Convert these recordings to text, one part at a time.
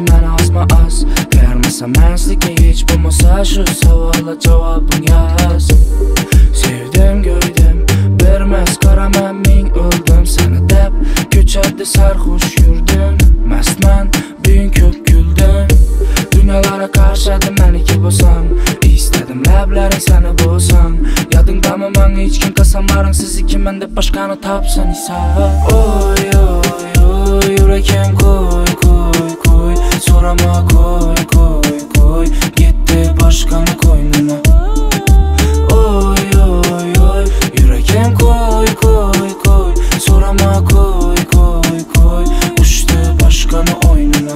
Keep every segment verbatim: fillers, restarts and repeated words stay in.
meni asma as. Bermasa menslikka hech bo'lmasa shu savolga javobing yaz. Sevdim göydüm bermez qaraman ming o'ldim seni deb. Ko'chada sarxush yurdim, mastman bugun ko'p güldüm. Dunyolara qarshadi meniki bo'lsam, istadim lablaring seni bo'lsam. Yodingdami menga hech kim qasamlaring siz ikkiman deb boshqani topsan esa. Oy oy oy yurakim qo'y qo'y qo'y, so'rama qo'y qo'y qo'y, ketdi boshqani qo'ynina. Oy oy oy yurakim qo'y qo'y qo'y, so'rama qo'y qo'y qo'y, ushdi boshqani o'ynina.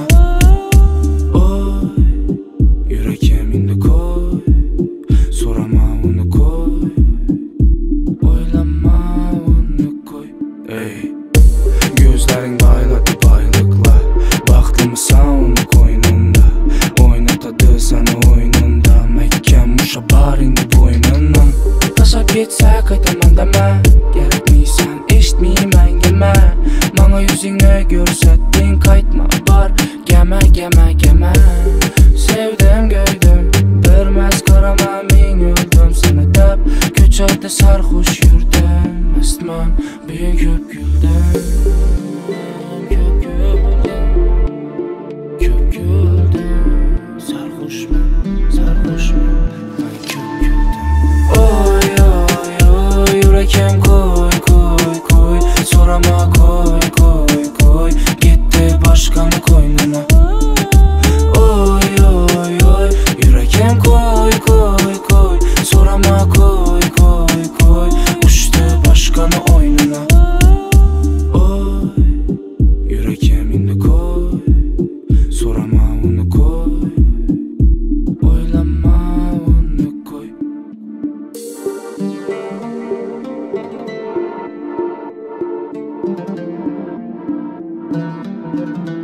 Yurakim endi qo'y, so'rama uni qo'y, o'ylama uni qo'y. Ey, gözlaring bayladi bayliqlar, baxtlimisan uni qo'yningda, o'ynatadi seni o'yiningda, mahkam usha baringni bo'yningdan. Tashlab ketsa qaytaman dema, kerakmisan eshitmayman gama. Menga yuzingni ko'rsatding, qaytma bor, gama gama gama. Sevdim göydüm bermez qaraman ming o'ldim seni deb. Ko'chada sarxush yurdim, mastman bugun ko'p güldüm. Ko'p güldüm, ko'p güldüm, sarxushman sarxushman men ko'p güldüm. Oy oy oy yurakim qo'y qo'y qo'y, so'rama qo'y qo'y qo'y, ketdi boshqani qo'ynina. Yurakim qo'y qo'y qo'y, so'rama qo'y qo'y qo'y, ushdi boshqani o'ynina. Oy, yurakim endi qo'y, so'rama uni qo'y, o'ylama uni qo'y.